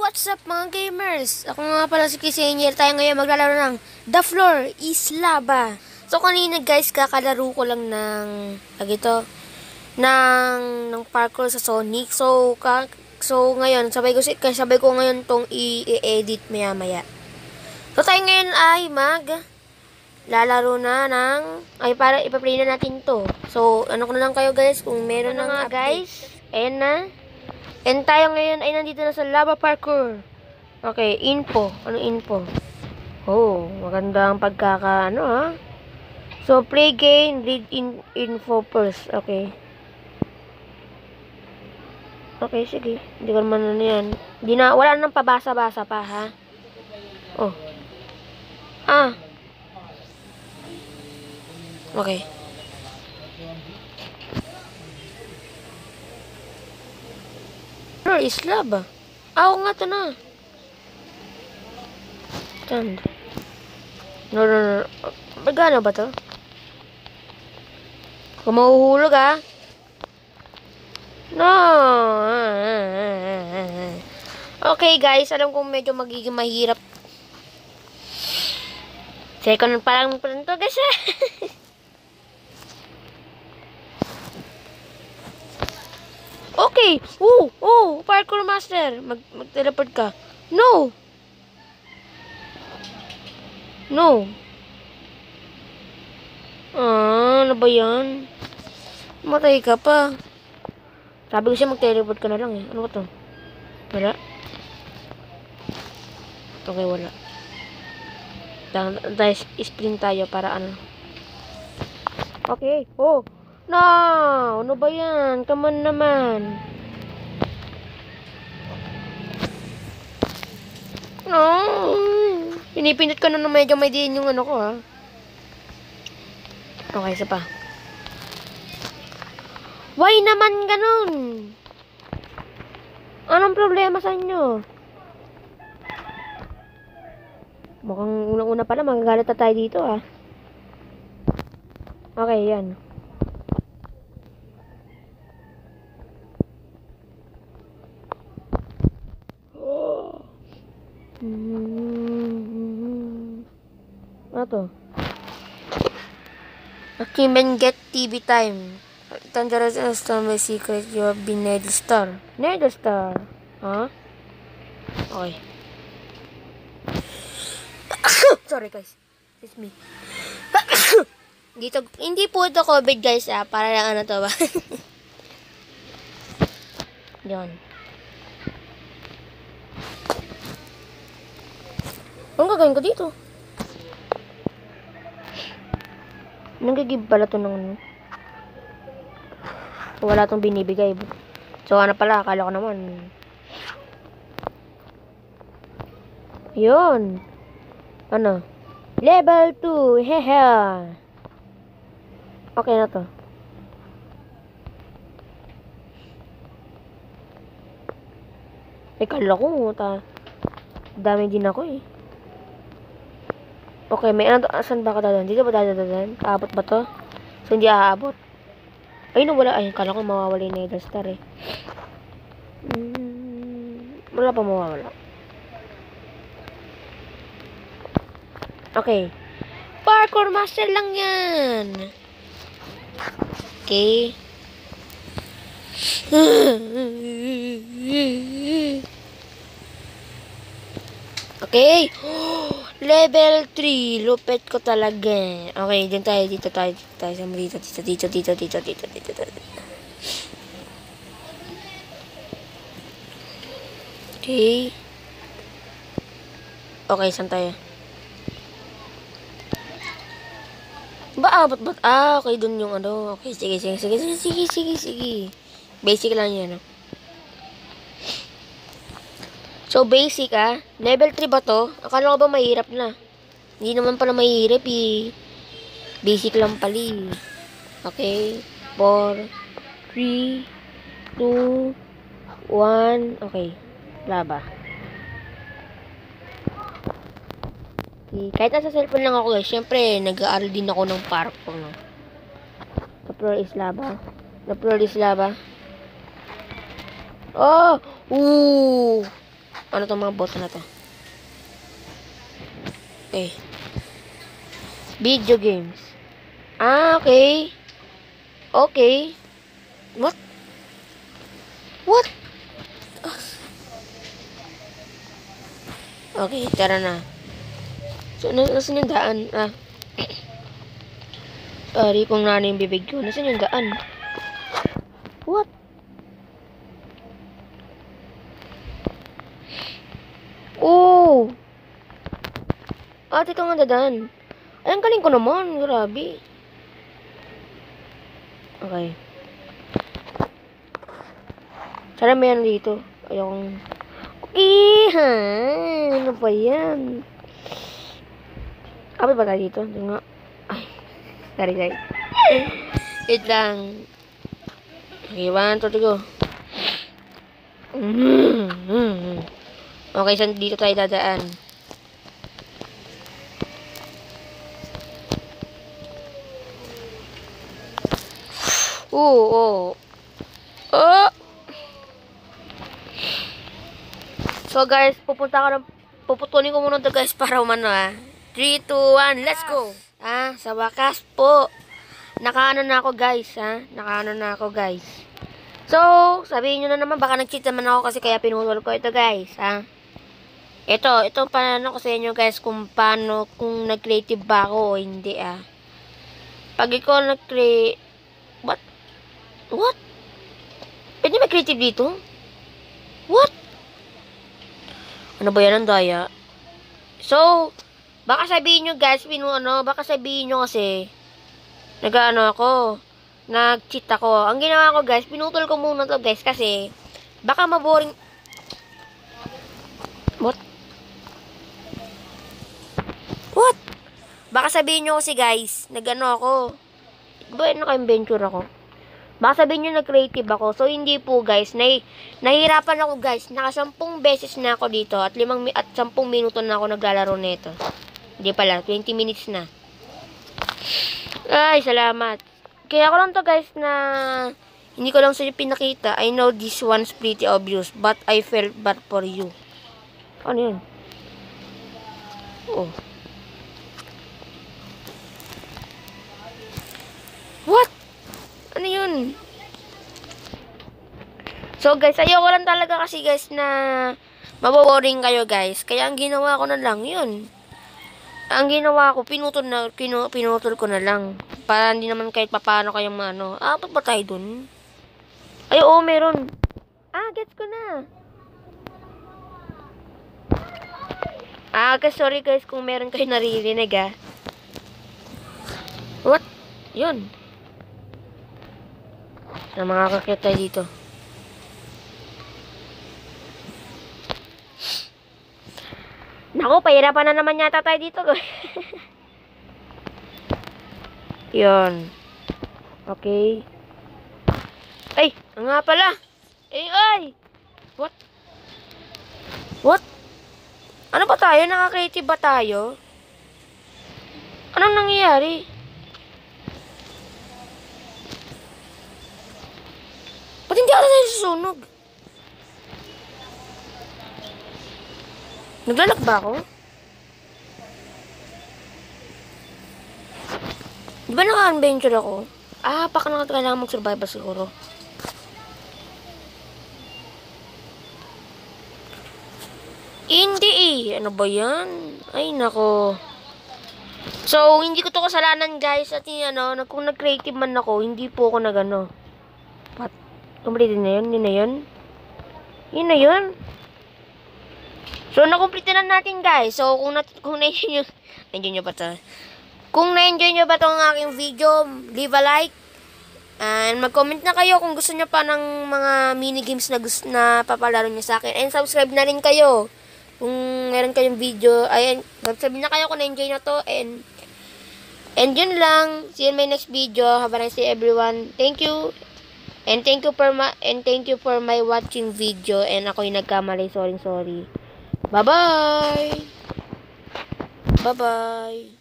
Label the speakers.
Speaker 1: What's up mga gamers? Ako nga pala si Kisenger. Tayo ngayon maglalaro ng The Floor is Lava. So kanina guys, kakalaro ko lang ng ng parkour sa Sonic. So ngayon, sabay ko ngayon tong i-edit maya. So tayo ngayon ay lalaro na para ipa-play na natin to. So ano ko na lang kayo guys, kung meron na nga guys. Ayan na. And tayo ngayon ay nandito na sa lava parkour. Okay, info. Ano info? Oh, maganda ang ha. So, play game, read info first. Okay. Okay, sige. Hindi ko naman ano yan. Wala nang pabasa-basa pa, ha? Oh. Okay. Is lava. Oo nga to na. Stand. No. Magana ba to? Kung mahuhulog No. Okay guys, alam kong medyo magiging mahirap. Second parang to guys Okay. Parkour master. Mag-teleport ka. No. Ano ba yan? Matay ka pa. Sabi ko siya mag-teleport ka na lang eh. Ano ba to? Wala. Okay, wala. Sprint tayo para ano. Okay. No! Ano ba yan? Come on naman. No! Pinipindot ka na medyo may din yung ano ko Okay, isa pa. Why naman ganun? Anong problema sa inyo? Mukhang unang-una pala magagalit na tayo dito Okay, yan. Ano to? Achievement get TV time. Dangerous and star my secret. You have been Nether Star. Nether Star. Okay. Sorry guys. It's me. Hindi po ito COVID guys para lang ano to ba? Yan. Anong gagawin ko dito? Nanggagib pala to ng wala tong binibigay. So ano pala, akala ko naman. Yun. Ano? Level 2. Hehe. Okay na to. Kala ko dami din ako Okay, may ano, saan ba ka dadaan? Dito ba dadaan? Aabot ba to? So, hindi aabot. Ay, wala. Ay, kala ko mawawala yung Nether Star Wala pa mawawala. Okay. Parkour master lang yan. Okay. Okay. Level 3. Lupet ko talaga. Okay, dito tayo. Dito. Okay. Okay, saan tayo? Ba't? Okay, dun yung ano. Okay, sige. Basic lang yan, So, basic, Level 3 ba to? Akala ko ba mahirap na? Hindi naman pala mahirap, Basic lang pala, Okay. 4, 3, 2, 1. Okay. Laba. Okay. Kahit nasa cellphone lang ako, syempre, nag-aaral din ako ng parkour, The floor is lava. Oh! Ooh! Ano tong mga button na to? Okay. Video games. Okay. Okay. What? What? Okay, tara na. So, nasan yung daan? Sorry kung nano yung bibig ko. Nasan yung daan? What? Oh! Ito nga dadaan. Ay, ang galing ko naman. Grabe. Okay. Sana may ano dito. Ayokong... Okay, ha? Ano ba yan? Apa ba tayo dito? Ito nga. Ay. Sorry. Wait lang. Okay, 1, 2, 3, go. Okay, saan dito tayo dadaan? Oh. So guys, puputulin ko muna to guys para umano 3, 2, 1, let's go. Sa wakas po. Nakaano na ako guys, So, sabihin nyo na naman, baka nag-cheat naman ako kasi kaya pinutol ko ito guys, Ito paano ko sa inyo guys kung paano, kung nag-creative ba ako o hindi, Pag ikaw nag-create, What? Pwede mag-creative dito? What? Ano ba yan ang daya? So, baka sabihin nyo guys, baka sabihin nyo kasi, nag-cheat ako. Ang ginawa ko guys, pinutol ko muna to guys kasi, baka maboring. What? Baka sabihin nyo kasi guys, ako. Ba, naka-adventure ako. Baka sabihin nyo nag-creative ako. So, hindi po guys. Nahihirapan ako guys. Naka 10 beses na ako dito. At 10 minuto na ako naglalaro nito. Hindi pala. 20 minutes na. Ay, salamat. Kaya ako lang to guys na hindi ko lang sa'yo pinakita. I know this one's pretty obvious. But I felt bad for you. Ano yun? Oh. What? Ano yun? So guys, ayoko lang talaga kasi guys na maboboring kayo guys. Kaya ang ginawa ko na lang yun. Ang ginawa ko, pinutol ko na lang. Para hindi naman kahit papaano kayong Apat ba tayo dun? Ay, oo, meron. Gets ko na. Guys, sorry guys kung meron kayo naririnig What? Yun. Na makakakit tayo dito. Naku, pahirapan na naman yata tayo dito. Yun. Okay. Ay, nga pala. Ay! What? Ano ba tayo? Nakaka-creative ba tayo? Anong nangyayari? Ba't hindi ako tayo susunog? Naglalag ba ako? Di ba naka-adventure ako? Baka kailangan mag-survival siguro. Hindi Ano ba yan? Ay, nako. So, hindi ko to kasalanan guys. At kung nag-creative man ako, hindi po ako What? Complete na yun? Yun na yun? Yun na yun? So, nakomplete na natin guys. So, kung na-enjoy nyo ba ito? Kung na-enjoy nyo ba itong aking video, leave a like. And mag-comment na kayo kung gusto nyo pa ng mga mini-games na papalaro nyo sa akin. And subscribe na rin kayo. Kung meron kayong video, ayan, sabihin na kayo kung na-enjoy na to. And yun lang. See you in my next video. Have a nice day everyone. Thank you. And thank you for my watching video. And ako'y nagkamali. Sorry. Bye-bye. Bye-bye.